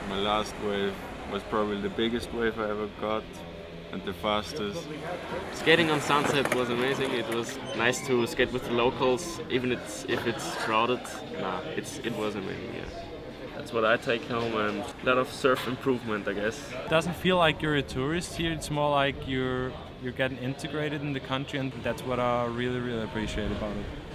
My last wave was probably the biggest wave I ever got and the fastest. Skating on Sunset was amazing. It was nice to skate with the locals, even if it's crowded. It was amazing, yeah. That's what I take home, and a lot of surf improvement, I guess. It doesn't feel like you're a tourist here. It's more like you're getting integrated in the country, and that's what I really, really appreciate about it.